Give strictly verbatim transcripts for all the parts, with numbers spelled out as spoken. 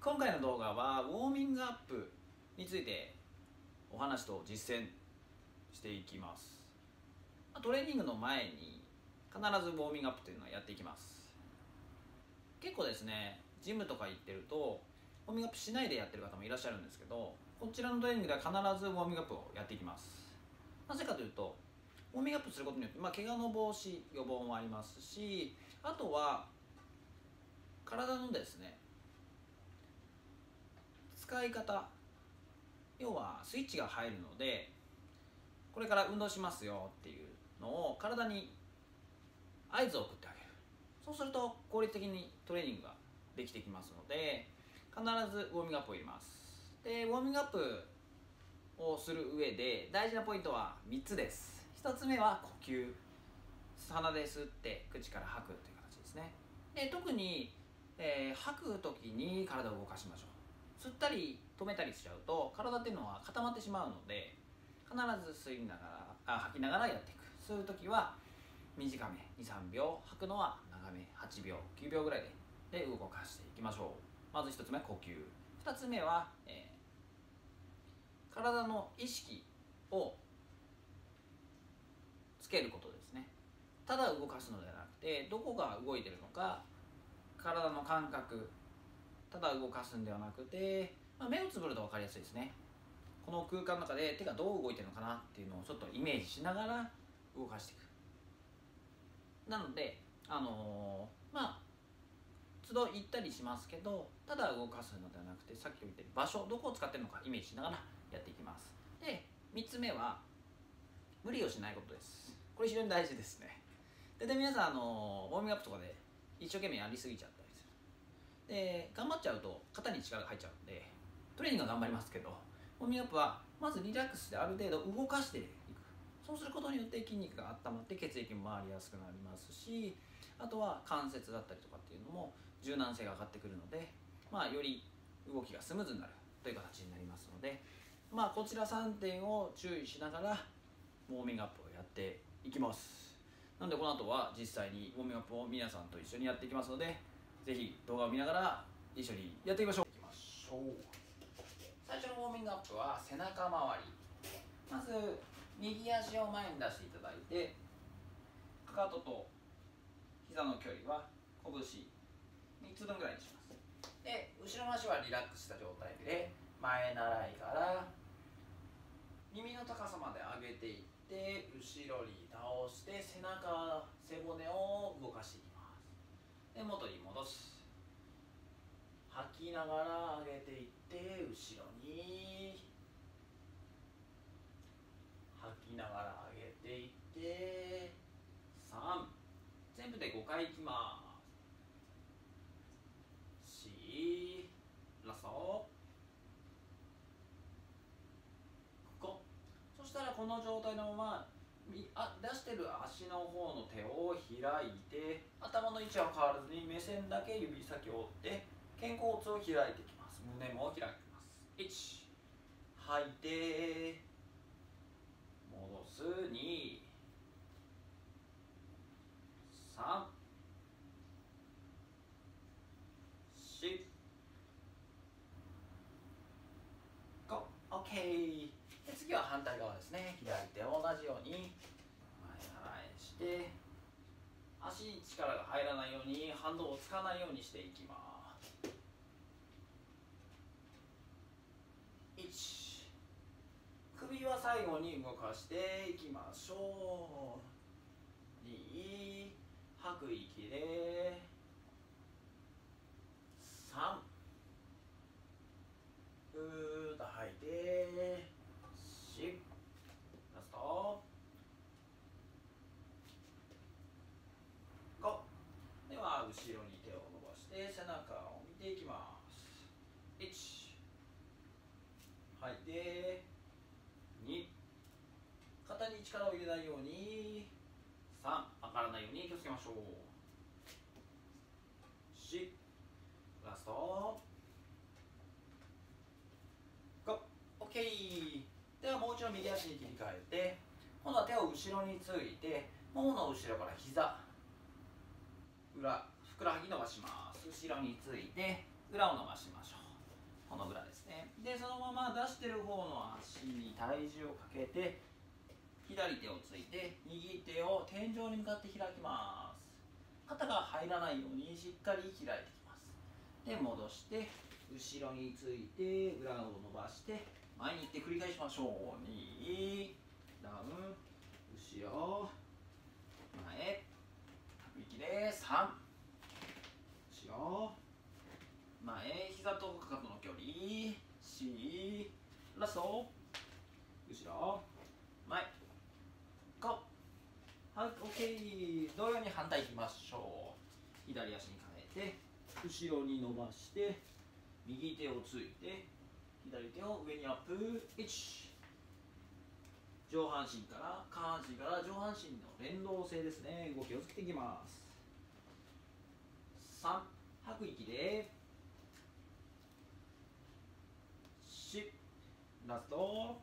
今回の動画はウォーミングアップについてお話と実践していきます。トレーニングの前に必ずウォーミングアップというのはやっていきます。結構ですね、ジムとか行ってるとウォーミングアップしないでやってる方もいらっしゃるんですけど、こちらのトレーニングでは必ずウォーミングアップをやっていきます。なぜかというと、ウォーミングアップすることによって、まあ、怪我の防止予防もありますし、あとは体のですね使い方、要はスイッチが入るので、これから運動しますよっていうのを体に合図を送ってあげる。そうすると効率的にトレーニングができてきますので、必ずウォーミングアップを入れます。でウォーミングアップをする上で大事なポイントはみっつです。ひとつめは呼吸、鼻で吸って口から吐くという形ですね。で特に、えー、吐く時に体を動かしましょう。吸ったり止めたりしちゃうと体っていうのは固まってしまうので、必ず吸いながらあ吐きながらやっていく。吸う時は短めにさんびょう、吐くのは長めはちびょうきゅうびょうぐらいでで動かしていきましょう。まずひとつめ呼吸、ふたつめは、えー、体の意識をつけることですね。ただ動かすのではなくて、どこが動いてるのか、体の感覚、ただ動かすんではなくて、まあ、目をつぶると分かりやすいですね。この空間の中で手がどう動いてるのかなっていうのをちょっとイメージしながら動かしていく。なのであのー、まあ都度行ったりしますけど、ただ動かすのではなくて、さっき言った場所、どこを使ってるのかイメージしながらやっていきます。でみっつめは無理をしないことです。これ非常に大事ですね。でで皆さん、あのー、ウォーミングアップとかで一生懸命やりすぎちゃったりする。で頑張っちゃうと肩に力が入っちゃうんで、トレーニングは頑張りますけど、ウォーミングアップはまずリラックスである程度動かしていく。そうすることによって筋肉が温まって血液も回りやすくなりますし、あとは関節だったりとかっていうのも柔軟性が上がってくるので、まあ、より動きがスムーズになるという形になりますので、まあ、こちらさんてんを注意しながらウォーミングアップをやっていきます。なのでこの後は実際にウォーミングアップを皆さんと一緒にやっていきますので、ぜひ動画を見ながら一緒にやっていきましょう。いきましょう。最初のウォーミングアップは背中周り。まず右足を前に出していただいて、かかとと膝の距離は拳みっつぶんぐらいにします。で後ろの足はリラックスした状態で前習いから耳の高さまで上げていって、後ろに倒して背中背骨を動かしていきます。で元に戻す。吐きながら上げていって後ろに、吐きながら上げていってさん、全部でごかいいきます。よん、ラストご。そしたらこの状態のままあ出してる足の方の手を開いて、頭の位置は変わらずに目線だけ指先を折って肩甲骨を開いていきます。胸も開きます。いち、吐いて戻す。に、さん、し、ご。 OK。 で次は反対側ですね。左手を同じように前払いして、足に力が入らないように反動をつかないようにしていきます。いち、首は最後に動かしていきましょう。に、吐く息でさん、ふーっと吐いてよん、ラストご。では後ろに手を伸ばして背中を見ていきます。いち、吐いてに、肩に力を入れないようにさん、上がらないように気をつけましょう。よん、ラストご。 OK。 ではもう一度右足に切り替えて、今度は手を後ろについて、ももの後ろから膝裏ふくらはぎ伸ばします。後ろについて裏を伸ばしましょう。 このぐらいですね。でそのまま出してる方の足に体重をかけて左手をついて右手を天井に向かって開きます。肩が入らないようにしっかり開いてきます。で戻して後ろについて裏を伸ばして前に行って繰り返しましょう。にダウン後ろ前吐く息でさん後ろ前膝とかかとの距離よんラスト後ろ前ごはい OK。 同様に反対いきましょう。左足に変えて後ろに伸ばして右手をついて左手を上にアップ。いち上半身から下半身から上半身の連動性ですね。動きをつけていきます。さん吐く息でよんラスト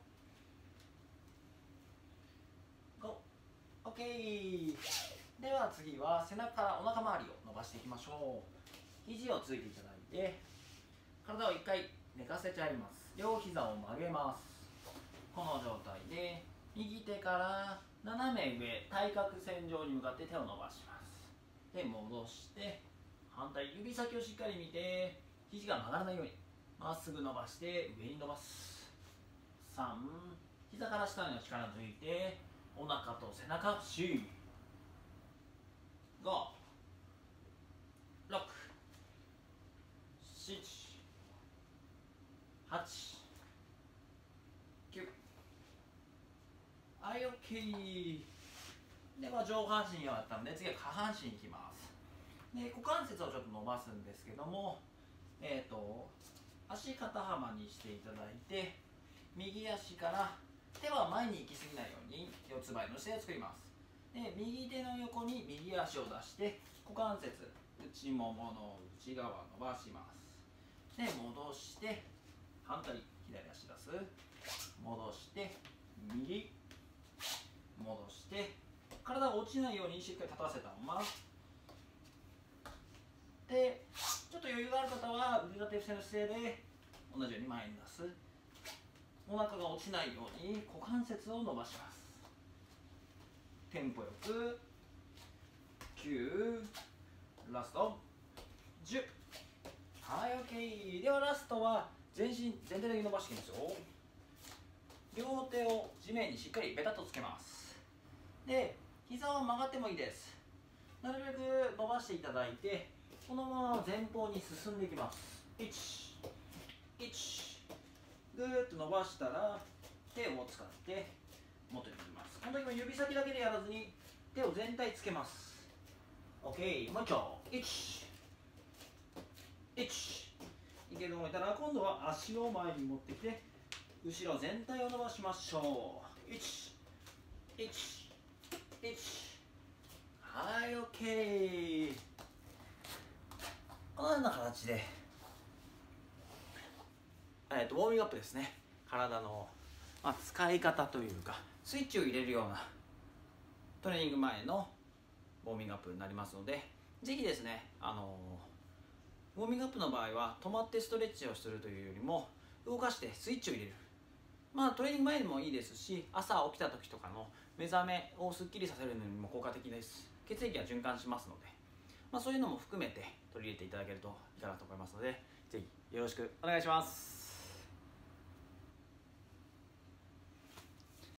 ご OK。 では次は背中からお腹周りを伸ばしていきましょう。肘をついていただいて体をいっかい寝かせちゃいます。両膝を曲げます。この状態で右手から斜め上対角線上に向かって手を伸ばします。で戻して反対指先をしっかり見て肘が曲がらないようにまっすぐ伸ばして上に伸ばす。さん膝から下に力抜いてお腹と背中よんごろくしちはちきゅうはい OK。 では上半身終わったので次は下半身いきます。で股関節をちょっと伸ばすんですけどもえっ、ー、と足肩幅にしていただいて右足から手は前に行き過ぎないように四つ倍の姿勢を作ります。で右手の横に右足を出して股関節内ももの内側伸ばします。で戻して反対左足出す戻して右戻して体が落ちないようにしっかり立たせたままでちょっと余裕がある方は腕立て伏せの姿勢で同じように前に出す。お腹が落ちないように股関節を伸ばします。テンポよくきゅうラストじゅうはい OK。 ではラストは全身全体的に伸ばしていきますよ。両手を地面にしっかりベタッとつけます。で膝は曲がってもいいです。なるべく伸ばしていただいてこのまま前方に進んでいきます。いちいちぐーっと伸ばしたら手を使って元にいきます。この時も指先だけでやらずに手を全体つけます。 OK。 もう一丁いちいちいけると思ったら今度は足を前に持ってきて後ろ全体を伸ばしましょう。いちいちいちはい OK。 このような形で、えー、とウォーミングアップですね。体の、まあ、使い方というかスイッチを入れるようなトレーニング前のウォーミングアップになりますのでぜひですね、あのー、ウォーミングアップの場合は止まってストレッチをするというよりも動かしてスイッチを入れる。まあトレーニング前でもいいですし朝起きた時とかの目覚めをすっきりさせるのにも効果的です。血液が循環しますので、まあ、そういうのも含めて取り入れていただけるといいかなと思いますのでぜひよろしくお願いします。